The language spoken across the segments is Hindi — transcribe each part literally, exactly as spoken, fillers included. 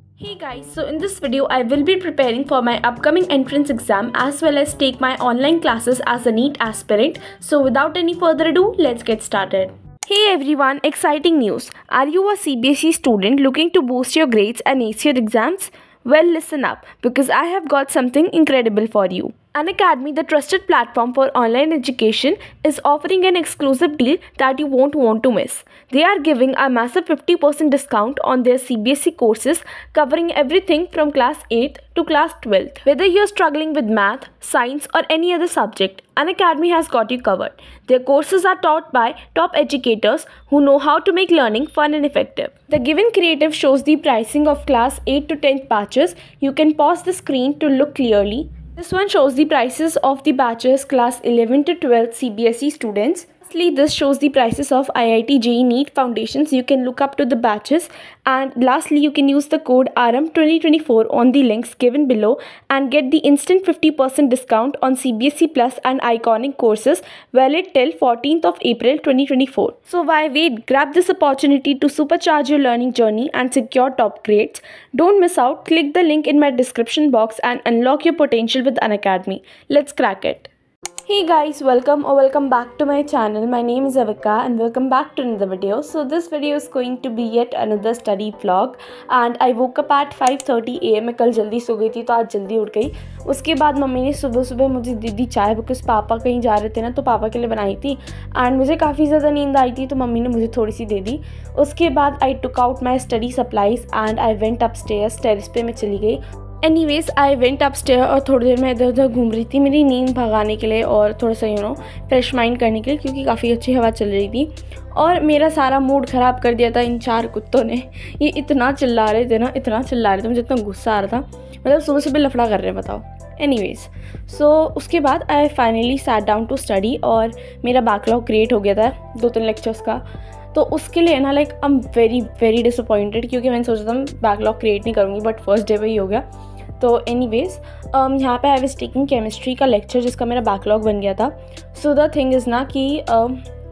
Hey guys, so in this video I will be preparing for my upcoming entrance exam as well as take my online classes as a NEET aspirant. So without any further ado, let's get started. Hey everyone, exciting news. Are you a C B S E student looking to boost your grades and ace your exams? Well, listen up because I have got something incredible for you. Unacademy, the trusted platform for online education, is offering an exclusive deal that you won't want to miss. They are giving a massive fifty percent discount on their C B S E courses covering everything from class eighth to class twelfth. Whether you're struggling with math, science or any other subject, Unacademy has got you covered. Their courses are taught by top educators who know how to make learning fun and effective. The given creative shows the pricing of class eight to tenth batches. You can pause the screen to look clearly. This one shows the prices of the batches class eleven to twelve C B S E students. Lastly, this shows the prices of I I T J E E NEET foundations. You can look up to the batches, and lastly you can use the code R M twenty twenty-four on the links given below and get the instant fifty percent discount on C B S E Plus and Iconic courses valid till fourteenth of April twenty twenty-four. So why wait? Grab this opportunity to supercharge your learning journey and secure top grades. Don't miss out. Click the link in my description box and unlock your potential with Unacademy. Let's crack it. Hey guys, welcome or welcome back to my channel. My name is Avika and welcome back to another video. So this video is going to be yet another study vlog and I woke up at five thirty A M मैं कल जल्दी सो गई थी तो आज जल्दी उठ गई. उसके बाद मम्मी ने सुबह सुबह मुझे दे दी चाय बिकॉज पापा कहीं जा रहे थे ना तो पापा के लिए बनाई थी एंड मुझे काफ़ी ज़्यादा नींद आई थी तो मम्मी ने मुझे थोड़ी सी दे दी. उसके बाद I took out my study supplies and I went upstairs. Terrace पे मैं चली गई. एनीवेज आई वेंट अपस्टेयर और थोड़ी देर मैं इधर उधर घूम रही थी मेरी नींद भगाने के लिए और थोड़ा सा यू नो फ्रेश माइंड करने के लिए क्योंकि काफ़ी अच्छी हवा चल रही थी. और मेरा सारा मूड ख़राब कर दिया था इन चार कुत्तों ने. ये इतना चिल्ला रहे थे ना इतना चिल्ला रहे थे मुझे इतना गुस्सा आ रहा था. मतलब सुबह सुबह लफड़ा कर रहे हैं बताओ. एनीवेज सो उसके बाद I finally sat down to study और मेरा बैकलॉग क्रिएट हो गया था दो तीन लेक्चर्स का. तो उसके लिए ना like I am very very disappointed क्योंकि मैंने सोचा था बैकलॉग क्रिएट नहीं करूँगी बट फर्स्ट डे पे ही हो गया. तो एनीवेज um, यहाँ पे आई वाज टेकिंग केमिस्ट्री का लेक्चर जिसका मेरा बैकलॉग बन गया था. सो द थिंग इज़ ना कि uh,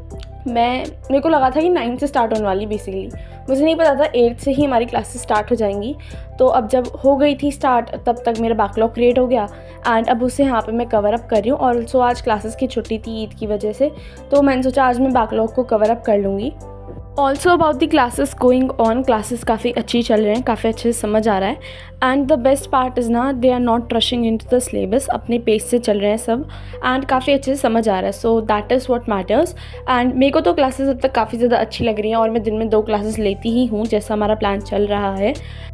मैं मेरे को लगा था कि नाइन्थ से स्टार्ट होने वाली बेसिकली. मुझे नहीं पता था एट्थ से ही हमारी क्लासेस स्टार्ट हो जाएंगी. तो अब जब हो गई थी स्टार्ट तब तक मेरा बैकलॉग क्रिएट हो गया एंड अब उसे यहाँ पे मैं कवर अप कर रही हूँ. और ऑल्सो आज क्लासेस की छुट्टी थी ईद की वजह से तो मैंने सोचा आज मैं बैकलॉग को कवर अप कर लूँगी. Also about the classes going on, classes काफ़ी अच्छी चल रहे हैं, काफ़ी अच्छे से समझ आ रहा है. And the best part is ना they are not rushing into the syllabus. अपने पेज से चल रहे हैं सब एंड काफ़ी अच्छे से समझ आ रहा है. So that is what matters. And मेरे को तो क्लासेस अब तक काफ़ी ज़्यादा अच्छी लग रही हैं और मैं दिन में दो क्लासेस लेती ही हूँ जैसा हमारा प्लान चल रहा है.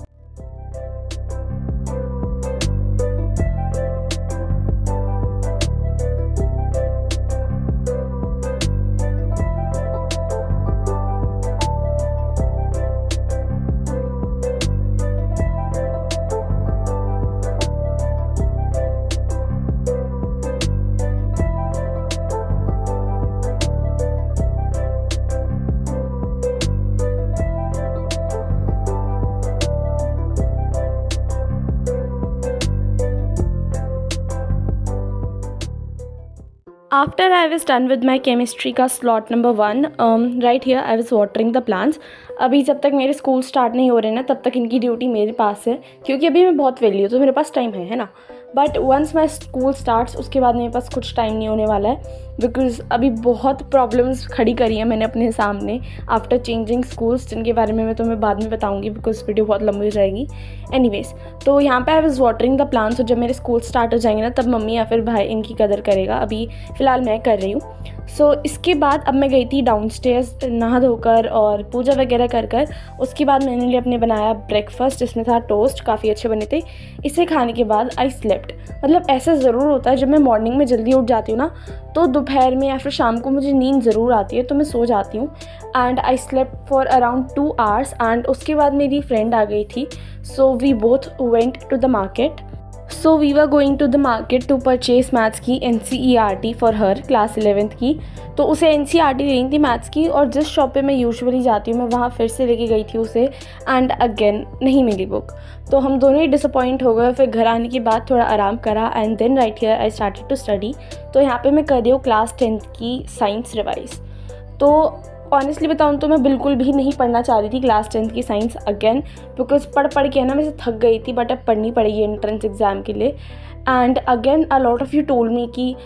After I was done with my chemistry का slot number one, um, right here I was watering the plants. अभी जब तक मेरे स्कूल स्टार्ट नहीं हो रहे ना तब तक इनकी ड्यूटी मेरे पास है क्योंकि अभी मैं बहुत वेली हूँ तो मेरे पास टाइम है है ना. But once my school starts उसके बाद मेरे पास कुछ टाइम नहीं होने वाला है बिकॉज अभी बहुत प्रॉब्लम्स खड़ी करी हैं मैंने अपने सामने आफ्टर चेंजिंग स्कूल्स जिनके बारे में मैं तुम्हें बाद में बताऊंगी बिकॉज वीडियो बहुत लंबी हो जाएगी. एनीवेज तो यहाँ पे I was watering the plants. और जब मेरे स्कूल स्टार्ट हो जाएंगे ना तब मम्मी या फिर भाई इनकी कदर करेगा. अभी फ़िलहाल मैं कर रही हूँ. सो so, इसके बाद अब मैं गई थी डाउनस्टेयर्स नहा धोकर और पूजा वगैरह कर कर. उसके बाद मैंने लिए अपने बनाया ब्रेकफास्ट जिसमें था टोस्ट, काफ़ी अच्छे बने थे. इसे खाने के बाद आई स्लेप्ट. मतलब ऐसा ज़रूर होता है जब मैं मॉर्निंग में जल्दी उठ जाती हूँ ना तो दोपहर में या फिर शाम को मुझे नींद ज़रूर आती है तो मैं सो जाती हूँ. And I slept for around two hours and उसके बाद मेरी फ्रेंड आ गई थी. So we both went to the market. So we were going to the market to purchase maths की N C E R T for her class eleventh की. तो उसे N C E R T लेनी थी मैथ्स की और जिस शॉप पे मैं यूजुअली जाती हूँ मैं वहाँ फिर से लेके गई थी उसे एंड अगेन नहीं मिली बुक. तो हम दोनों ही डिसअपॉइंट हो गए. फिर घर आने के बाद थोड़ा आराम करा and then right here I started to study. तो यहाँ पे मैं कर रही हूँ क्लास टेंथ की साइंस रिवाइज. तो ऑनेस्टली बताऊँ तो मैं बिल्कुल भी नहीं पढ़ना चाह रही थी क्लास टेंथ की साइंस अगेन, बिकॉज पढ़ पढ़ के ना मैं से थक गई थी, बट अब पढ़नी पड़ेगी एंट्रेंस एग्ज़ाम के लिए। And again a lot of you told me कि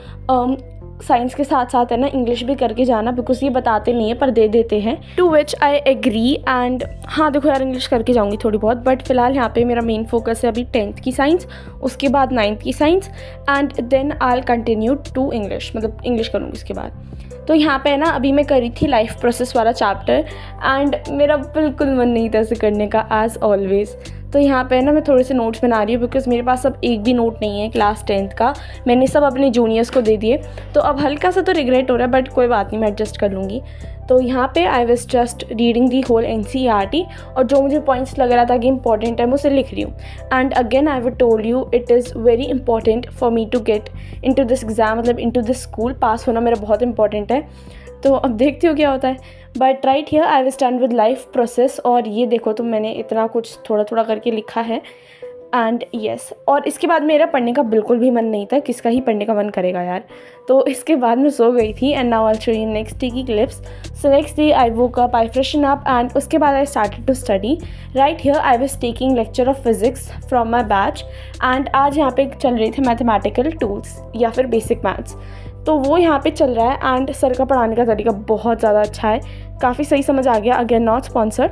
साइंस के साथ साथ है ना इंग्लिश भी करके जाना, बिकॉज ये बताते नहीं है पर दे देते हैं, to which I agree. And हाँ देखो यार, इंग्लिश करके जाऊँगी थोड़ी बहुत, बट फिलहाल यहाँ पे मेरा मेन फोकस है अभी टेंथ की साइंस, उसके बाद नाइन्थ की science, and then I continue to English, मतलब इंग्लिश करूँगी इसके बाद। तो यहाँ पे है ना अभी मैं करी थी लाइफ प्रोसेस वाला चैप्टर, एंड मेरा बिल्कुल मन नहीं था इसे करने का एज़ ऑलवेज़। तो यहाँ पे ना मैं थोड़े से नोट्स बना रही हूँ, बिकॉज मेरे पास अब एक भी नोट नहीं है क्लास टेंथ का, मैंने सब अपने जूनियर्स को दे दिए। तो अब हल्का सा तो रिग्रेट हो रहा है, बट कोई बात नहीं, मैं एडजस्ट कर लूँगी। तो यहाँ पे I was just reading the whole N C E R T, और जो मुझे पॉइंट्स लग रहा था कि इंपॉर्टेंट है मैं उसे लिख रही हूँ। And again I would told you it is very important for me to get into this exam, मतलब into this school. Pass होना मेरा बहुत इंपॉर्टेंट है, तो अब देखती हो क्या होता है। But right here I will start with life process, और ये देखो तो मैंने इतना कुछ थोड़ा थोड़ा करके लिखा है। एंड येस yes, और इसके बाद मेरा पढ़ने का बिल्कुल भी मन नहीं था, किसका ही पढ़ने का मन करेगा यार। तो इसके बाद मैं सो गई थी। And now I will show you next day की clips. So next day I woke up, I freshen up, and उसके बाद I started to study. Right here I was taking lecture of physics from my batch, and आज यहाँ पे चल रहे थे मैथमेटिकल टूल्स या फिर बेसिक मैथ्स, तो वो यहाँ पे चल रहा है। एंड सर का पढ़ाने का तरीका बहुत ज़्यादा अच्छा है, काफ़ी सही समझ आ गया। Again not sponsored,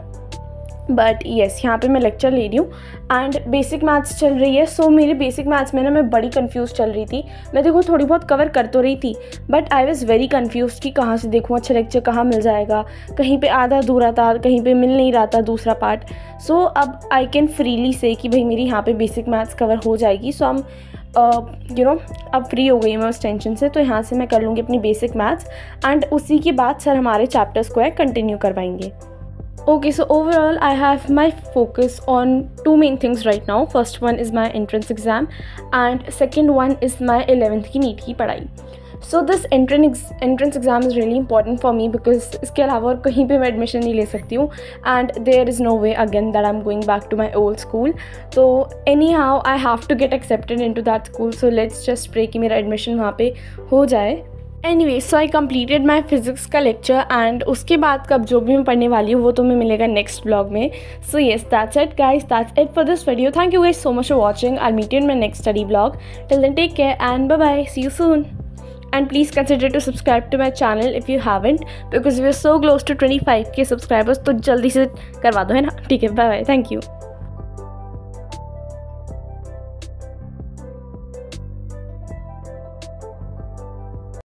but yes यहाँ पे मैं लेक्चर ले रही हूँ एंड बेसिक मैथ्स चल रही है। सो so, मेरी बेसिक मैथ्स में ना मैं बड़ी कंफ्यूज चल रही थी। मैं देखो थोड़ी बहुत कवर कर तो रही थी, but I was very confuse कि कहाँ से देखूँ अच्छा लेक्चर, कहाँ मिल जाएगा। कहीं पे आधा अधूरा था, कहीं पे मिल नहीं रहा था दूसरा पार्ट। सो so, अब आई कैन फ्रीली से कि भाई मेरी यहाँ पे बेसिक मैथ्स कवर हो जाएगी। सो हम यू नो अब फ्री हो गई मैं उस टेंशन से, तो यहाँ से मैं कर लूँगी अपनी बेसिक मैथ्स, एंड उसी के बाद सर हमारे चैप्टर्स को है कंटिन्यू करवाएंगे। Okay, so overall I have my focus on two main things right now. First one is my entrance exam, and second one is my eleventh की नीट की पढ़ाई. So this entrance entrance exam is really important for me because इसके अलावा और कहीं पे मैं एडमिशन नहीं ले सकती हूँ, and there is no way again that I'm going back to my old school. So anyhow I have to get accepted into that school. So let's just pray कि मेरा एडमिशन वहाँ पे हो जाए. Anyway so I completed my physics का लेक्चर, एंड उसके बाद कब जो भी मैं पढ़ने वाली हूँ वो तुम्हें मिलेगा नेक्स्ट ब्लॉग में. So yes that's it guys, that's it for this video. Thank you guys so much for watching. I meet you in my next study blog. Till then take care and bye bye. See you soon. And please consider to subscribe to my channel if you haven't, because we are so close to twenty-five K subscribers. तो जल्दी से करवा दो है ना. ठीक है, बाय बाय. Thank you.